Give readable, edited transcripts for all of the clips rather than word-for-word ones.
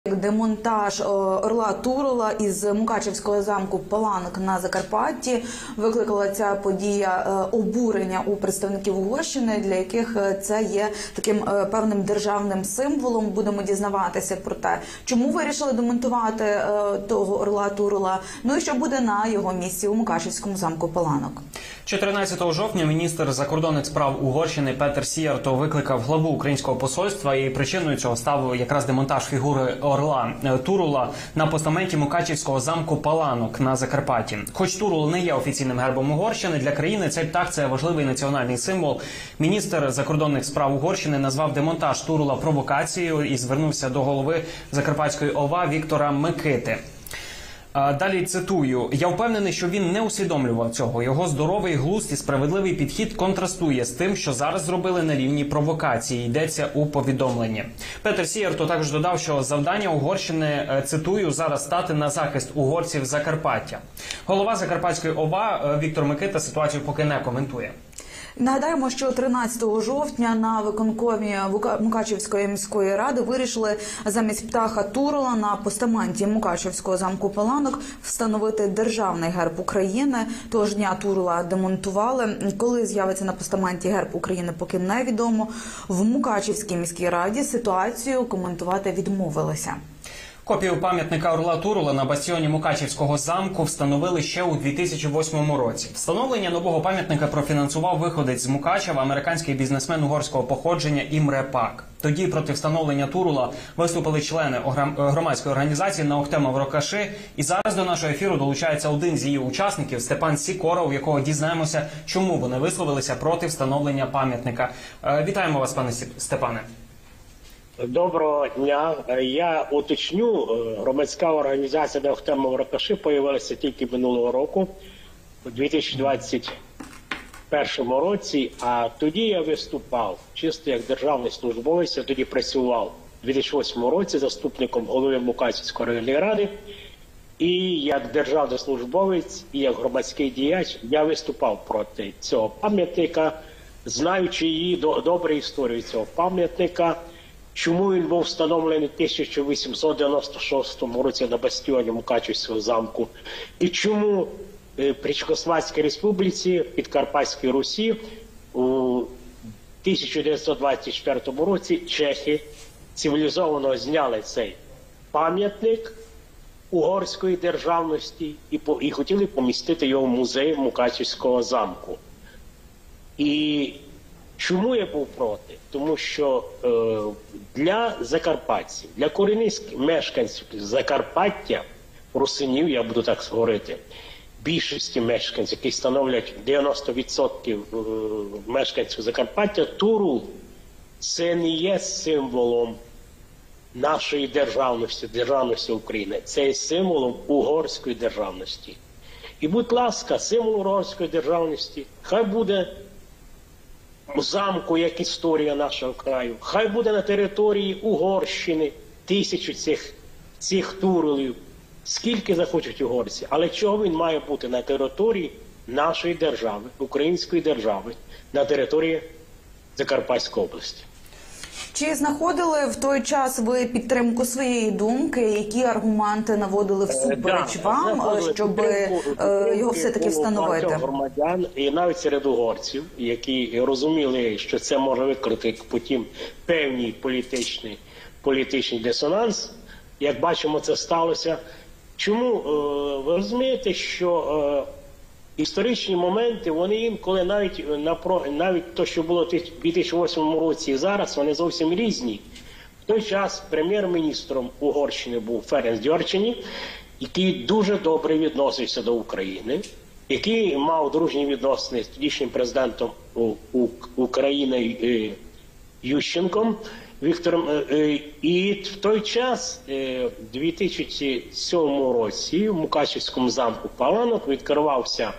Демонтаж орла Турола із Мукачівського замку Паланок на Закарпатті викликала ця подія обурення у представників Угорщини, для яких це є таким певним державним символом. Будемо дізнаватися про те, чому вирішили демонтувати того орла Турола, ну і що буде на його місці у Мукачівському замку Паланок. 14 жовтня міністр закордонних справ Угорщини Петер Сіярто викликав главу українського посольства, і причиною цього став якраз демонтаж фігури орла Турола на постаменті Мукачівського замку Паланок на Закарпатті. Хоч Турол не є офіційним гербом Угорщини, для країни цей птах – це важливий національний символ. Міністр закордонних справ Угорщини назвав демонтаж Турола провокацією і звернувся до голови Закарпатської ОВА Віктора Микити. Далі цитую: «Я впевнений, що він не усвідомлював цього. Його здоровий глузд і справедливий підхід контрастує з тим, що зараз зробили на рівні провокації», йдеться у повідомленні. Петер Сіярто також додав, що завдання Угорщини, цитую, зараз стати на захист угорців Закарпаття. Голова Закарпатської ОВА Віктор Микита ситуацію поки не коментує. Нагадаємо, що 13 жовтня на виконкомі Мукачівської міської ради вирішили замість птаха Турола на постаменті Мукачівського замку Паланок встановити державний герб України. Того ж дня Турола демонтували. Коли з'явиться на постаменті герб України, поки невідомо. В Мукачівській міській раді ситуацію коментувати відмовилися. Копію пам'ятника орла Турола на бастіоні Мукачівського замку встановили ще у 2008 році. Встановлення нового пам'ятника профінансував виходець з Мукачева, американський бізнесмен угорського походження Імре Пак. Тоді проти встановлення Турола виступили члени громадської організації «Наохте Маврокаши». І зараз до нашого ефіру долучається один з її учасників – Степан Сікора, у якого дізнаємося, чому вони висловилися проти встановлення пам'ятника. Вітаємо вас, пане Степане. Доброго дня. Я уточню, громадська організація «Наохте Маврокаши» появилася тільки минулого року, у 2021 році, а тоді я виступав чисто як державний службовець. Я тоді працював у 2008 році заступником голови Мукачівської районної ради, і як державний службовець, і як громадський діяч я виступав проти цього пам'ятника, знаючи її добру історію цього пам'ятника. Чому він був встановлений в 1896 році на бастіоні Мукачівського замку? І чому при Чехословацькій республіці, Підкарпатській Русі у 1924 році чехи цивілізовано зняли цей пам'ятник угорської державності і хотіли помістити його в музей Мукачівського замку. І чому я був проти? Тому що для закарпатців, для корінних мешканців Закарпаття, русинів, я буду так говорити, більшості мешканців, які становлять 90% мешканців Закарпаття, Турол – це не є символом нашої державності, державності України. Це є символом угорської державності. І, будь ласка, символ угорської державності хай буде у замку, як історія нашого краю. Хай буде на території Угорщини 1000 цих Туролів, скільки захочуть угорці. Але чого він має бути на території нашої держави, української держави, на території Закарпатської області? Чи знаходили в той час ви підтримку своєї думки? Які аргументи наводили всупереч вам, щоб його все-таки встановити? Громадян, і навіть серед угорців, які розуміли, що це може викликати потім певний політичний дисонанс. Як бачимо, це сталося. Чому? Ви розумієте, що історичні моменти, вони інколи навіть те, що було в 2008 році і зараз, вони зовсім різні. В той час прем'єр-міністром Угорщини був Ференц Gyurcsány, який дуже добре відносився до України, який мав дружні відносини з тодішнім президентом України Ющенком Віктором. І в той час, у 2007 році, в Мукачівському замку Паланок відкривався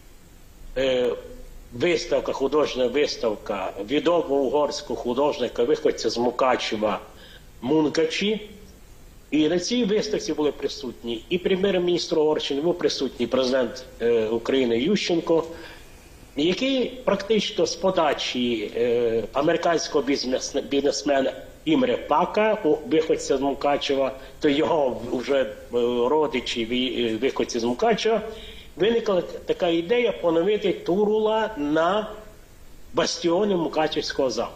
виставка, художня виставка відомого угорського художника, виходця з Мукачева Мункачі. І на цій виставці були присутні і прем'єр-міністр Угорщини, був присутній президент України Ющенко, який практично з подачі американського бізнесмена Імре Пака, виходця з Мукачева, то його вже родичі, виходці з Мукачева, виникла така ідея поновити Турула на бастіони Мукачевського замку.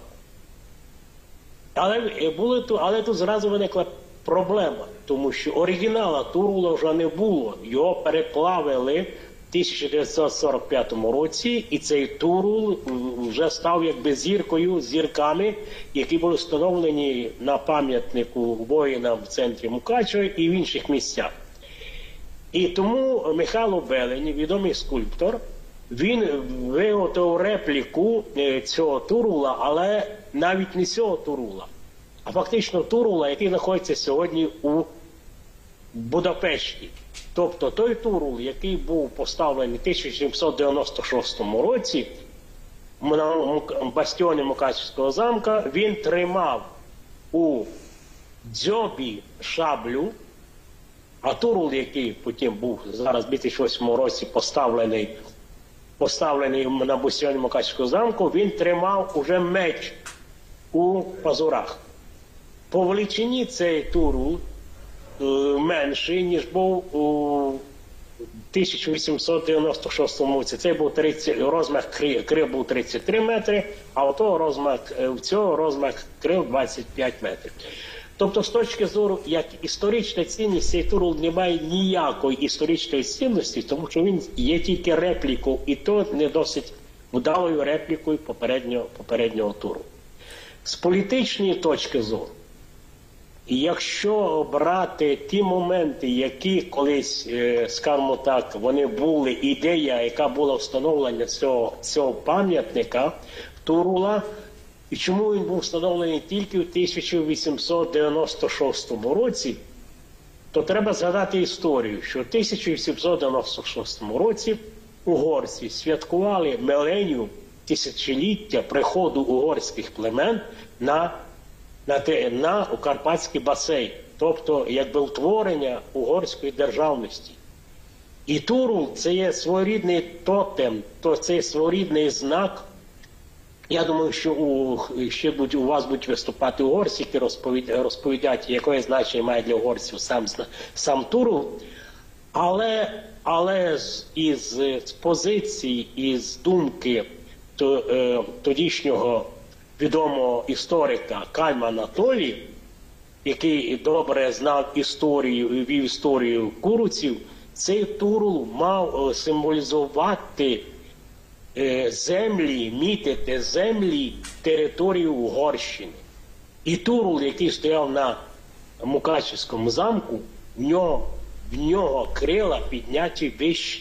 Але тут зразу виникла проблема, тому що оригінала Турула вже не було. Його переплавили в 1945 році, і цей Турул вже став якби зірками, які були встановлені на пам'ятнику воїнам в центрі Мукачева і в інших місцях. І тому Михайло Белень, відомий скульптор, він виготовив репліку цього Турула, але навіть не цього Турула, а фактично Турула, який знаходиться сьогодні у Будапешті. Тобто той Турул, який був поставлений в 1796 році на бастіоні Мукачевського замка, він тримав у дзьобі шаблю, а Турул, який потім був зараз в 2008 році поставлений на бастіоні Мукачевського замку, він тримав уже меч у пазурах. По величині цей Турул менший, ніж був у 1896 році. Це був розмах крил був 33 метри, а у цього розмах крил 25 метрів. Тобто, з точки зору, як історична цінність, цей Турул не має ніякої історичної цінності, тому що він є тільки реплікою, і то не досить вдалою реплікою попереднього Туру. З політичної точки зору, якщо брати ті моменти, які колись, скажімо так, вони були, ідея, яка була встановлення цього пам'ятника Турула, і чому він був встановлений тільки в 1896 році, то треба згадати історію, що в 1896 році угорці святкували міленіум, тисячоліття приходу угорських племен на Карпатський басейн, тобто якби утворення угорської державності. І Турул – це є своєрідний тотем, це є своєрідний знак. Я думаю, що у вас будуть виступати угорці, які розповідають, яке значення має для угорців сам Турул. Але із позиції, із думки тодішнього відомого історика Кальма Анатолій, який добре знав історію і вів історію куруців, цей Турул мав символізувати землі, мітити землі території Угорщини. І Турул, який стояв на Мукачевському замку, в нього крила підняті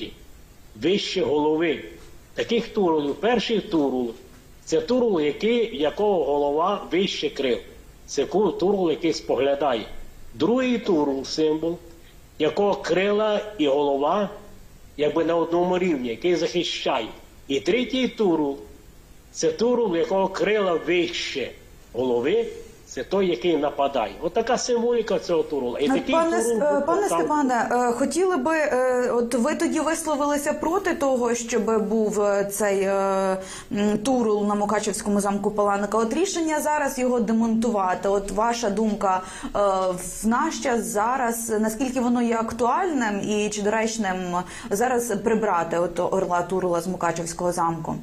вище голови. Таких Турулів, перший Турул, це Турул, якого голова вище крил. Це Турул, який споглядає. Другий Турул, символ, якого крила і голова якби на одному рівні, який захищає. І третій Турул, це Турул, якого крила вище голови, це той, який нападає. От така символіка цього Турула. Пане Степане, хотіли би, от ви тоді висловилися проти того, щоб був цей Турул на Мукачевському замку Паланика. От рішення зараз його демонтувати. От ваша думка в наш час зараз, наскільки воно є актуальним і чи доречним зараз прибрати от орла Турула з Мукачевського замку?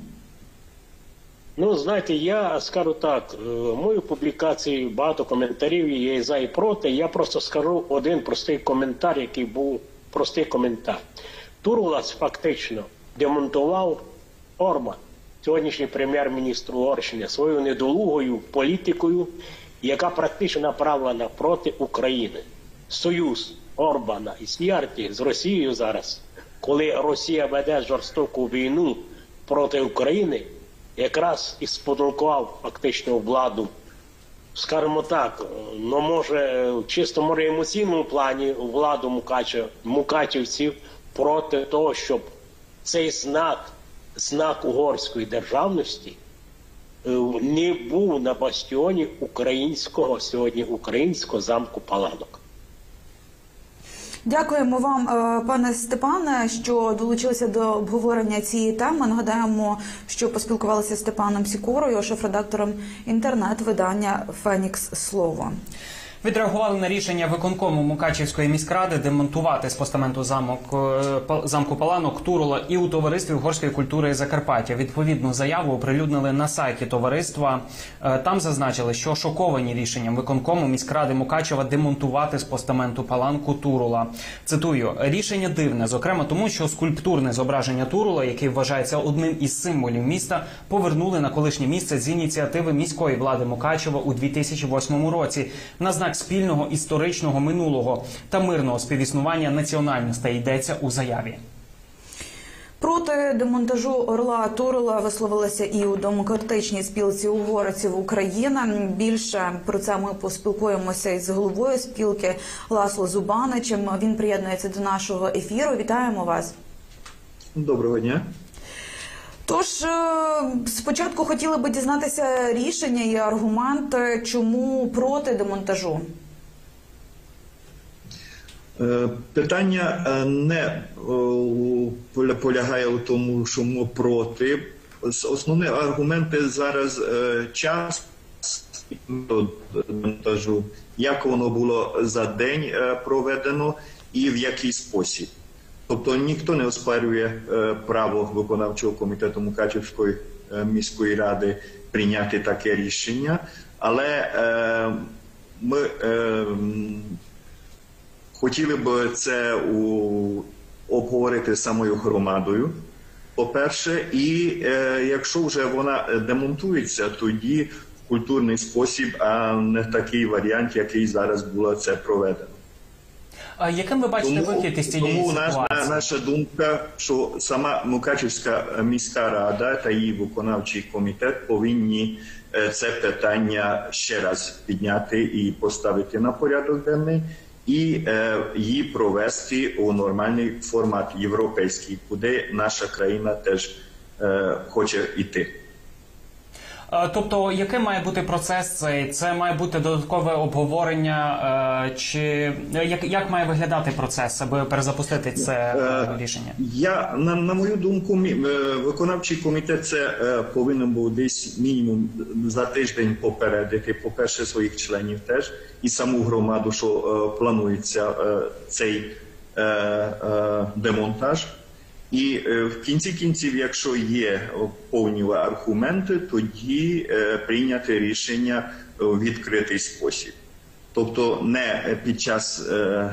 Ну, знаєте, я скажу так, мою публікацію, багато коментарів, є і за, і проти. Я просто скажу один простий коментар, який був простий коментар. Турула фактично демонтував Орбан, сьогоднішній прем'єр-міністр Угорщини, своєю недолугою політикою, яка практично направлена проти України. Союз Орбана і Сіярті з Росією зараз, коли Росія веде жорстоку війну проти України, якраз і спонукував фактично владу, скажімо так, ну може, чисто може емоційному плані владу мукачівців проти того, щоб цей знак угорської державності не був на бастіоні сьогодні українського замку Паланок. Дякуємо вам, пане Степане, що долучилися до обговорення цієї теми. Нагадаємо, що поспілкувалися з Степаном Сікорою, шеф-редактором інтернет-видання «Фенікс Слово». Відреагували на рішення виконкому Мукачівської міськради демонтувати з постаменту замку Паланок Турола і у товаристві угорської культури Закарпаття. Відповідну заяву оприлюднили на сайті товариства. Там зазначили, що шоковані рішенням виконкому міськради Мукачева демонтувати з постаменту Паланку Турола. Цитую: «Рішення дивне, зокрема тому, що скульптурне зображення Турола, який вважається одним із символів міста, повернули на колишнє місце з ініціативи міської влади Мукачева у 2008 році на знак спільного історичного минулого та мирного співіснування національностей», йдеться у заяві. Проти демонтажу орла Турола висловилися і у Демократичній спілці угорців України. Більше про це ми поспілкуємося із головою спілки Ласло Зубаничем. Він приєднується до нашого ефіру. Вітаємо вас. Доброго дня. Тож, спочатку хотіли би дізнатися рішення і аргументи, чому проти демонтажу. Питання не полягає у тому, що ми проти. Основні аргументи зараз час демонтажу, як воно було за день проведено і в який спосіб. Тобто ніхто не оспарює право виконавчого комітету Мукачівської міської ради прийняти таке рішення, але ми хотіли б це обговорити з самою громадою, по-перше, і якщо вже вона демонтується, тоді в культурний спосіб, а не в такий варіант, який зараз було це проведено. А яким ви бачите вихід із цієї ситуації? Тому наша думка, що сама Мукачівська міська рада та її виконавчий комітет повинні це питання ще раз підняти і поставити на порядок денний, і її провести у нормальний формат європейський, куди наша країна теж хоче йти. Тобто, який має бути процес цей? Це має бути додаткове обговорення, чи як має виглядати процес, аби перезапустити це рішення? На мою думку, виконавчий комітет це повинен був десь мінімум за тиждень попередити, по-перше, своїх членів теж, і саму громаду, що планується цей демонтаж. І в кінці кінців, якщо є повні аргументи, тоді прийняти рішення у відкритий спосіб. Тобто не під час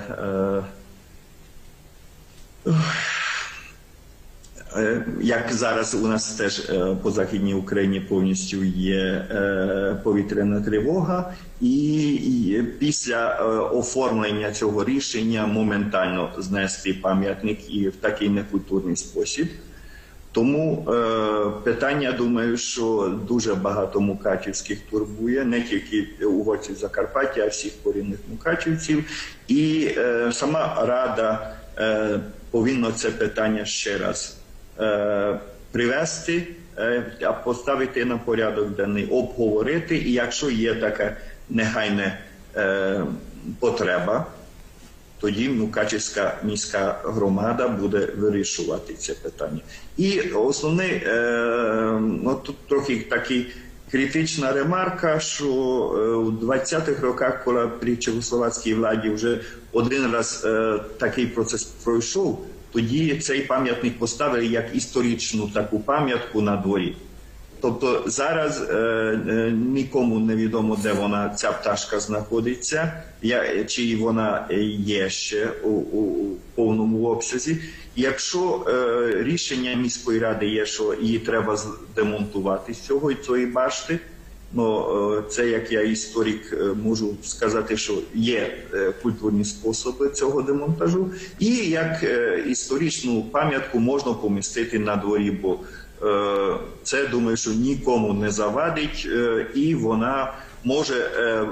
як зараз у нас теж по Західній Україні повністю є повітряна тривога, і після оформлення цього рішення моментально знести пам'ятник і в такий некультурний спосіб. Тому питання, думаю, що дуже багато мукачівських турбує, не тільки угорців Закарпаття, а всіх корінних мукачівців. І сама Рада повинна це питання ще раз привести, поставити на порядок денний, обговорити, і якщо є така негайна потреба, тоді Мукачівська міська громада буде вирішувати це питання. І основне, тут трохи такий критична ремарка, що у 20-х роках, коли при чехословацькій владі вже один раз такий процес пройшов, тоді цей пам'ятник поставили як історичну таку пам'ятку на дворі. Тобто зараз нікому не відомо, де ця пташка знаходиться, чи вона є ще у повному обсязі. Якщо рішення міської ради є, що її треба демонтувати з цієї башти, це, як я історик, можу сказати, що є культурні способи цього демонтажу, і як історичну пам'ятку можна помістити на дворі, бо це, думаю, що нікому не завадить, і вона може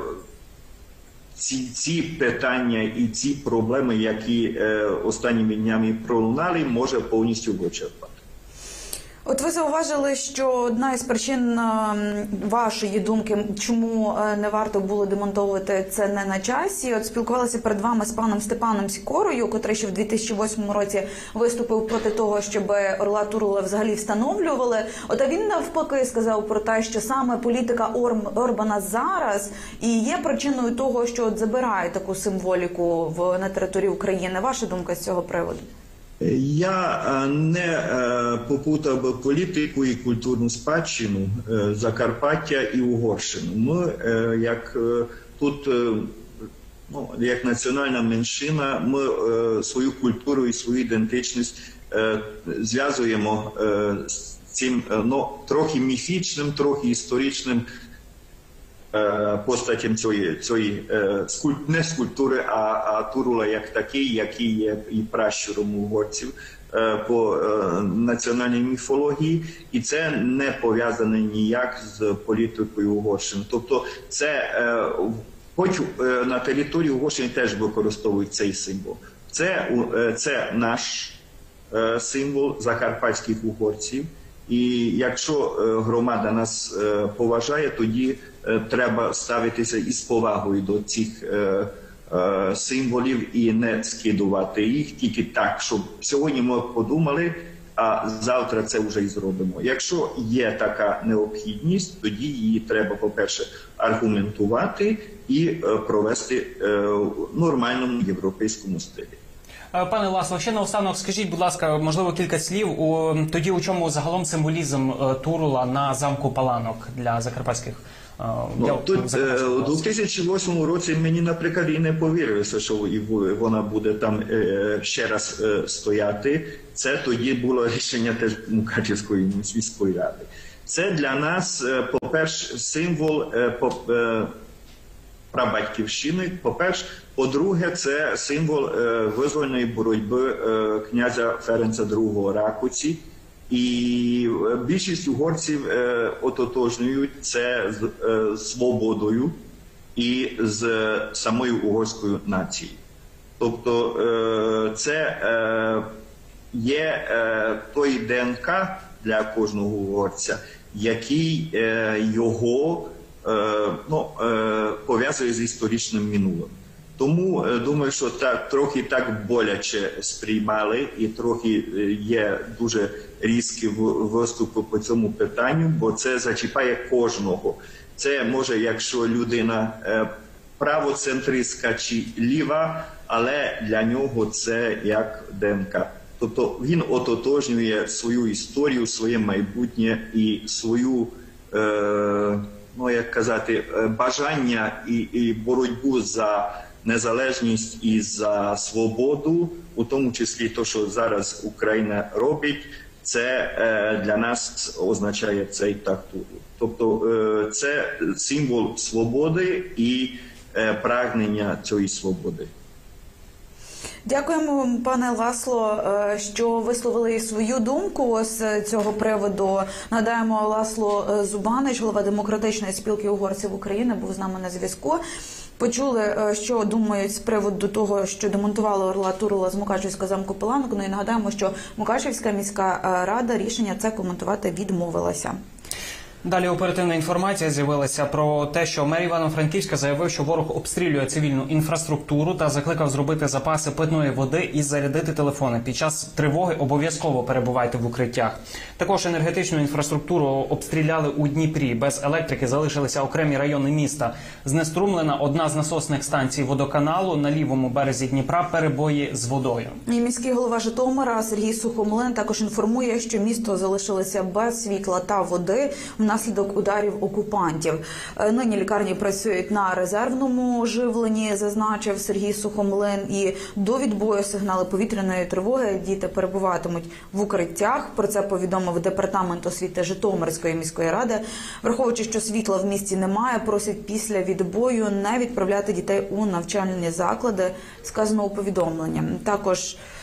ці питання і ці проблеми, які останніми днями пролунали, може повністю вичерпати. От ви зауважили, що одна із причин вашої думки, чому не варто було демонтовувати це не на часі. От спілкувалися перед вами з паном Степаном Сікорою, котрий ще в 2008 році виступив проти того, щоб орла Турула взагалі встановлювали. От а він навпаки сказав про те, що саме політика Орбана зараз і є причиною того, що от забирає таку символіку на території України. Ваша думка з цього приводу? Я не попутав би політику і культурну спадщину Закарпаття і Угорщину. Ми, як тут, як національна меншина, ми свою культуру і свою ідентичність зв'язуємо з цим трохи міфічним, трохи історичним постатям цієї не скульптури, а Турула як такий, який є і пращуром угорців по національній міфології, і це не пов'язане ніяк з політикою Угорщини. Тобто це, хоч на території Угорщини теж використовують цей символ. Це наш символ закарпатських угорців, і якщо громада нас поважає, тоді треба ставитися із повагою до цих символів і не скидувати їх тільки так, щоб сьогодні ми подумали, а завтра це вже і зробимо. Якщо є така необхідність, тоді її треба, по-перше, аргументувати і провести в нормальному європейському стилі. Пане Ласло, ще наостанок скажіть, будь ласка, можливо, кілька слів тоді, у чому загалом символізм Турула на замку Паланок для закарпатських. Тут у 2008 році мені, наприклад, і не повірилося, що вона буде там ще раз стояти. Це тоді було рішення теж Мукачевської міської ради. Це для нас, по-перше, символ прабатьківщини, по-перше. По-друге, це символ визвольної боротьби князя Ференца II Ракуці. І більшість угорців ототожнюють це з свободою і з самою угорською нацією. Тобто це є той ДНК для кожного угорця, який його пов'язує з історичним минулим. Тому думаю, що трохи так боляче сприймали і трохи є дуже різкі виступи по цьому питанню, бо це зачіпає кожного. Це може, якщо людина правоцентристська чи ліва, але для нього це як ДНК. Тобто він ототожнює свою історію, своє майбутнє і свою, як казати, бажання і боротьбу за незалежність і за свободу, у тому числі те, що зараз Україна робить, це для нас означає цей Турул. Тобто це символ свободи і прагнення цієї свободи. Дякуємо, пане Ласло, що висловили свою думку з цього приводу. Нагадаємо, Ласло Зубанич, голова Демократичної спілки угорців України, був з нами на зв'язку. Почули, що думають з приводу того, що демонтували орла Турула з Мукачевського замку Паланок. Ну і нагадаємо, що Мукачевська міська рада рішення це коментувати відмовилася. Далі оперативна інформація з'явилася про те, що мер Івано-Франківська заявив, що ворог обстрілює цивільну інфраструктуру та закликав зробити запаси питної води і зарядити телефони. Під час тривоги обов'язково перебувайте в укриттях. Також енергетичну інфраструктуру обстріляли у Дніпрі. Без електрики залишилися окремі райони міста. Знеструмлена одна з насосних станцій водоканалу. На лівому березі Дніпра перебої з водою. І міський голова Житомира Сергій Сухомлин також інформує, що місто залишилося без світла та води внаслідок ударів окупантів. Нині лікарні працюють на резервному живленні, зазначив Сергій Сухомлин. І до відбою сигнали повітряної тривоги діти перебуватимуть в укриттях. Про це повідомив департамент освіти Житомирської міської ради. Враховуючи, що світла в місті немає, просять після відбою не відправляти дітей у навчальні заклади, сказано у повідомленні. Також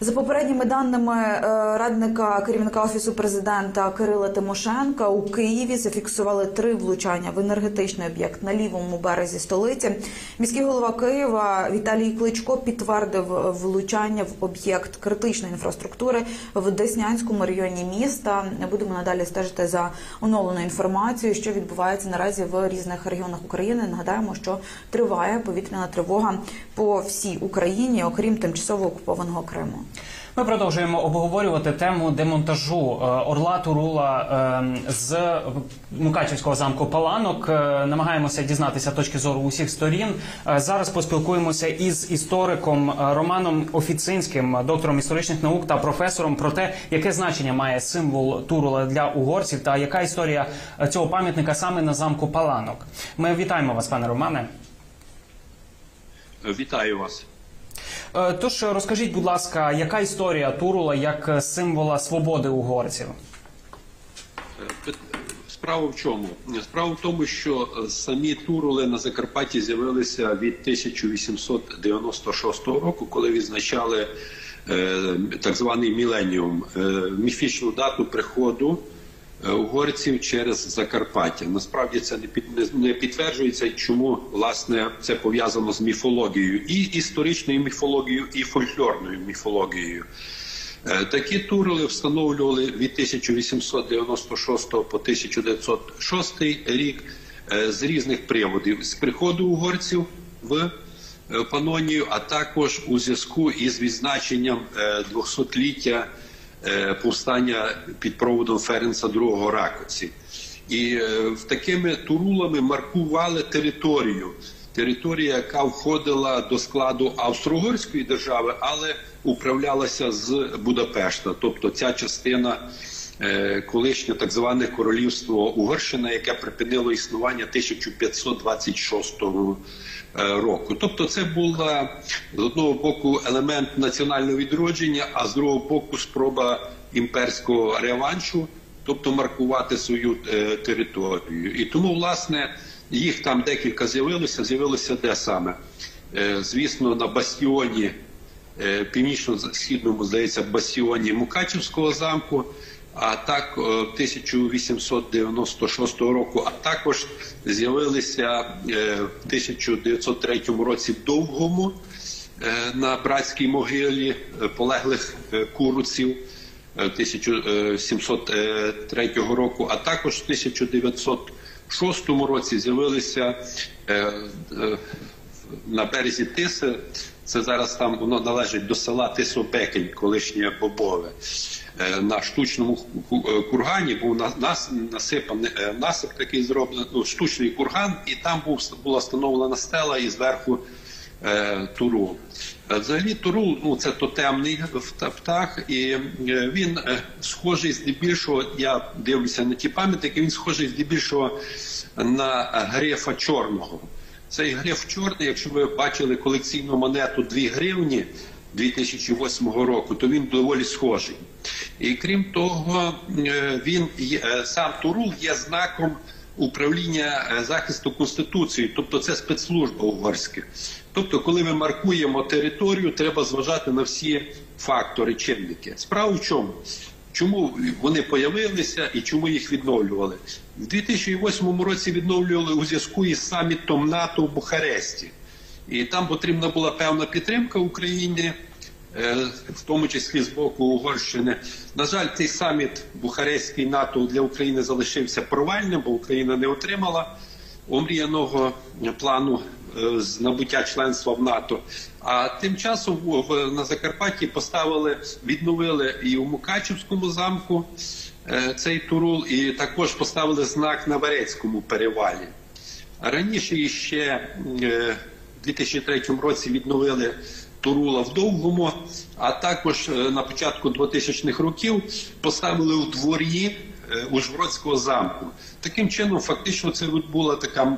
За попередніми даними радника керівника Офісу президента Кирила Тимошенка, у Києві зафіксували 3 влучання в енергетичний об'єкт на лівому березі столиці. Міський голова Києва Віталій Кличко підтвердив влучання в об'єкт критичної інфраструктури в Деснянському районі міста. Будемо надалі стежити за оновленою інформацією, що відбувається наразі в різних регіонах України. Нагадаємо, що триває повітряна тривога по всій Україні, окрім тимчасово окупованого Криму. Ми продовжуємо обговорювати тему демонтажу орла Турула з Мукачівського замку Паланок. Намагаємося дізнатися точки зору усіх сторін. Зараз поспілкуємося із істориком Романом Офіцинським, доктором історичних наук та професором, про те, яке значення має символ Турула для угорців та яка історія цього пам'ятника саме на замку Паланок. Ми вітаємо вас, пане Романе. Вітаю вас. Тож розкажіть, будь ласка, яка історія Турула як символа свободи угорців? Справа в чому? Справа в тому, що самі Турули на Закарпатті з'явилися від 1896 року, коли відзначали так званий міленіум, міфічну дату приходу угорців через Закарпаття. Насправді це не підтверджується, чому, власне, це пов'язано з міфологією, і історичною міфологією, і фольклорною міфологією. Такі Турули встановлювали від 1896 по 1906 рік з різних приводів. З приходу угорців в Панонію, а також у зв'язку із відзначенням 200-ліття повстання під проводом Ференца II Ракоці. І такими Турулами маркували територію, яка входила до складу Австро-Угорської держави, але управлялася з Будапешта. Тобто ця частина колишнє так зване королівство Угорщина, яке припинило існування 1526 року. Тобто це була з одного боку елемент національного відродження, а з другого боку спроба імперського реваншу, тобто маркувати свою територію. І тому, власне, їх там декілька з'явилося де саме? Звісно, на бастіоні, північно-східному, здається, бастіоні Мукачівського замку, а так 1896 року, а також з'явилися в 1903 році в Довгому на братській могилі полеглих куруців 1703 року, а також в 1906 році з'явилися на березі Тиси, це зараз там воно належить до села Тисопекень, колишнє Бобове. На штучному кургані був насипаний насип такий зроблений, штучний курган, і там була встановлена стела і зверху Турул. Взагалі Турул, це тотемний птах, і він схожий здебільшого, я дивлюся на ті пам'ятники, він схожий здебільшого на грифа чорного. Цей гриф чорний, якщо ви бачили колекційну монету 2 гривні 2008 року, то він доволі схожий. І крім того, сам Турул є знаком управління захисту Конституції, тобто це спецслужба угорська. Тобто, коли ми маркуємо територію, треба зважати на всі фактори, чинники. Справа в чому? Чому вони появилися і чому їх відновлювали? В 2008 році відновлювали у зв'язку із самітом НАТО в Бухаресті. І там потрібна була певна підтримка Україні, в тому числі з боку Угорщини. На жаль, цей саміт Бухарестський НАТО для України залишився провальним, бо Україна не отримала омріяного плану з набуття членства в НАТО. А тим часом на Закарпатті відновили і у Мукачівському замку цей Турул, і також поставили знак на Верецькому перевалі. Раніше іще в 2003 році відновили Турула в Довгому, а також на початку 2000-х років поставили у дворі Ужгородського замку. Таким чином, фактично, це була така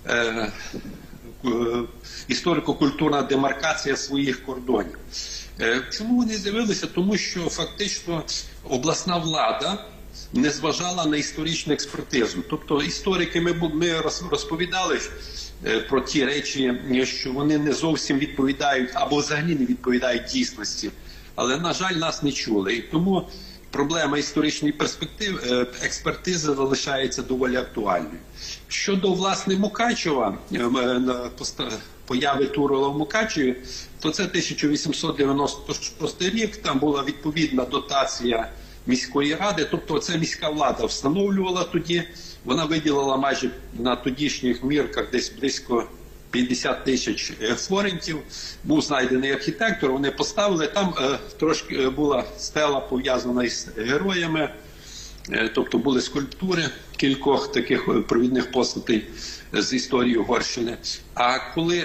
історико-культурна демаркація своїх кордонів. Чому вони з'явилися? Тому що фактично обласна влада не зважала на історичну експертизу. Тобто історики, ми розповідали про ті речі, що вони не зовсім відповідають або взагалі не відповідають дійсності. але, на жаль, нас не чули. І тому проблема історичної експертизи залишається доволі актуальною. Щодо, власне, Мукачева, появи Турола в Мукачеві, то це 1896 рік, там була відповідна дотація міської ради, тобто це міська влада встановлювала тоді, вона виділила майже на тодішніх мірках десь близько 50 тисяч флорентів, був знайдений архітектор, вони поставили, там трошки була стела пов'язана із героями, тобто були скульптури кількох таких провідних постатей з історії Угорщини. А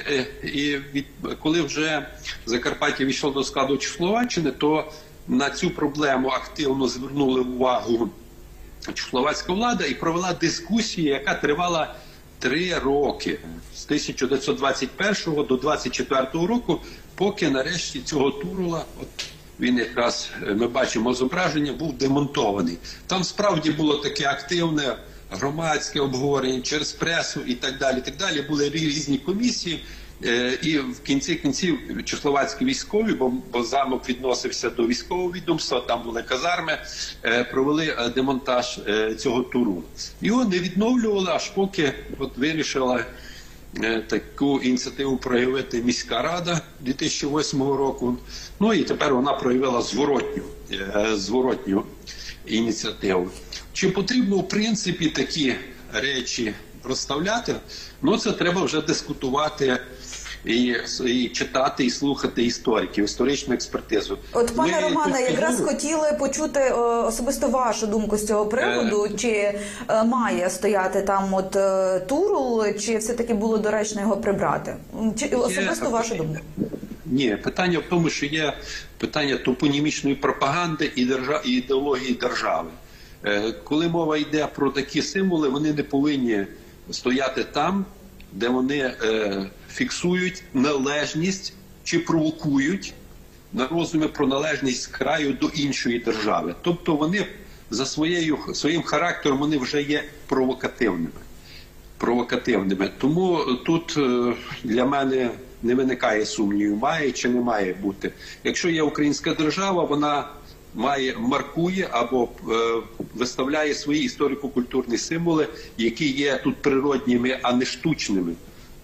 коли вже Закарпаття війшло до складу Чехословаччини, то на цю проблему активно звернули увагу чехословацька влада і провела дискусію, яка тривала 3 роки, з 1921 до 24 року, поки нарешті цього Турола, от він якраз, ми бачимо зображення, був демонтований. Там справді було таке активне громадське обговорення через пресу і так далі. Так далі. Були різні комісії, і в кінці кінців чехословацькі військові, бо замок відносився до військового відомства, там були казарми, провели демонтаж цього Турола. Його не відновлювали, аж поки вирішила таку ініціативу проявити міська рада 2008 року. Ну і тепер вона проявила зворотню ініціативу. Чи потрібно, в принципі, такі речі розставляти? Ну, це треба вже дискутувати і читати, і слухати істориків, історичну експертизу. От, пане Романе, якраз хотіли почути особисто вашу думку з цього приводу. Чи має стояти там от Турол, чи все-таки було доречно його прибрати? Чи особисто вашу думку? Ні, питання в тому, що є питання топонімічної пропаганди і ідеології держави. Коли мова йде про такі символи, вони не повинні стояти там, де вони фіксують належність чи провокують на розумі про належність краю до іншої держави. Тобто вони за своїм характером вони вже є провокативними. Тому тут для мене не виникає сумнівів, має чи не має бути. Якщо є українська держава, вона маркує або виставляє свої історико-культурні символи, які є тут природніми, а не штучними,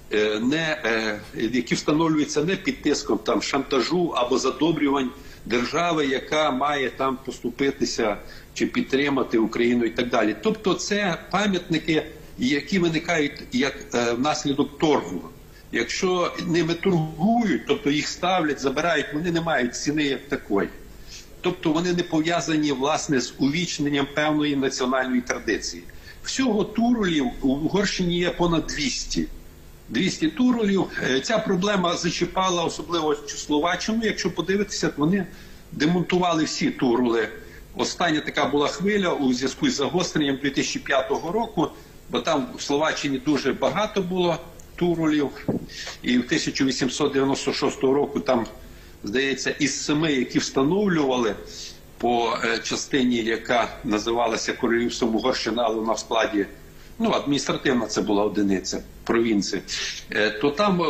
які встановлюються не під тиском там шантажу або задобрювань держави, яка має там поступитися чи підтримати Україну і так далі. Тобто це пам'ятники, які виникають як внаслідок торгу. Якщо ними торгують, тобто їх ставлять, забирають, вони не мають ціни як такої. Тобто вони не пов'язані, власне, з увічненням певної національної традиції. Всього Туролів у Угорщині є понад 200. 200 Туролів. Ця проблема зачіпала особливо Словаччину. Якщо подивитися, вони демонтували всі Туроли. Остання така була хвиля у зв'язку з загостренням 2005 року, бо там в Словаччині дуже багато було Туролів. І в 1896 року там, здається, із 7, які встановлювали по частині, яка називалася Королівством Угорщина, але вона в складі, адміністративна це була одиниця, провінції, то там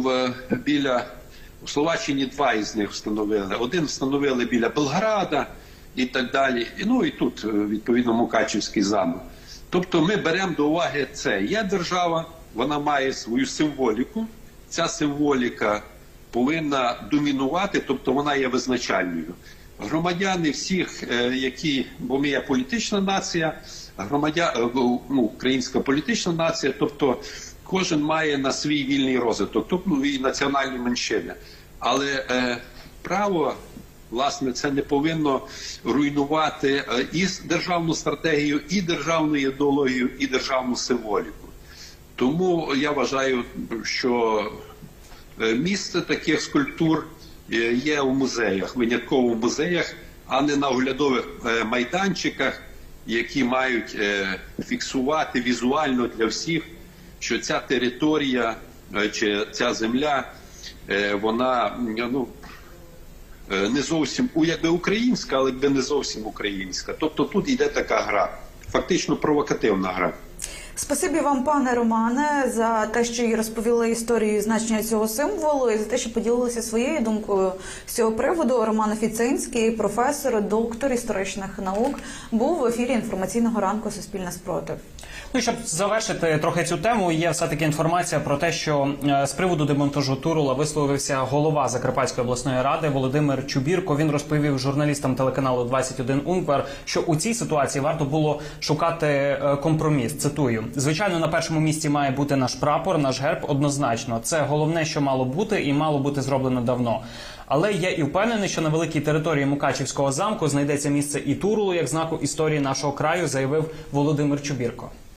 в Словаччині 2 із них встановили. Один встановили біля Белграда і так далі. І тут, відповідно, Мукачевський замок. Тобто ми беремо до уваги це. Є держава, вона має свою символіку. Ця символіка повинна домінувати, тобто вона є визначальною. Громадяни всіх, бо ми є політична нація, українська політична нація, тобто кожен має на свій вільний розвиток, тобто і національні меншини. Але право, власне, це не повинно руйнувати і державну стратегію, і державну ідеологію, і державну символіку. Тому я вважаю, що місце таких скульптур є у музеях, винятково в музеях, а не на оглядових майданчиках, які мають фіксувати візуально для всіх, що ця територія чи ця земля, вона не зовсім українська, але не зовсім українська. Тобто тут йде така гра, фактично провокативна гра. Спасибі вам, пане Романе, за те, що і розповіли історію і значення цього символу, і за те, що поділилися своєю думкою з цього приводу. Роман Офіцинський, професор, доктор історичних наук, був в ефірі інформаційного ранку «Суспільне спротив». Ну і щоб завершити трохи цю тему, є все-таки інформація про те, що з приводу демонтажу Турула висловився голова Закарпатської обласної ради Володимир Чубірко. Він розповів журналістам телеканалу 21 Унквер, що у цій ситуації варто було шукати компроміс. Цитую: «Звичайно, на першому місці має бути наш прапор, наш герб однозначно. Це головне, що мало бути і мало бути зроблено давно. Але я і впевнений, що на великій території Мукачівського замку знайдеться місце і Турулу як знаку історії нашого краю», заявив Володимир Чубірко.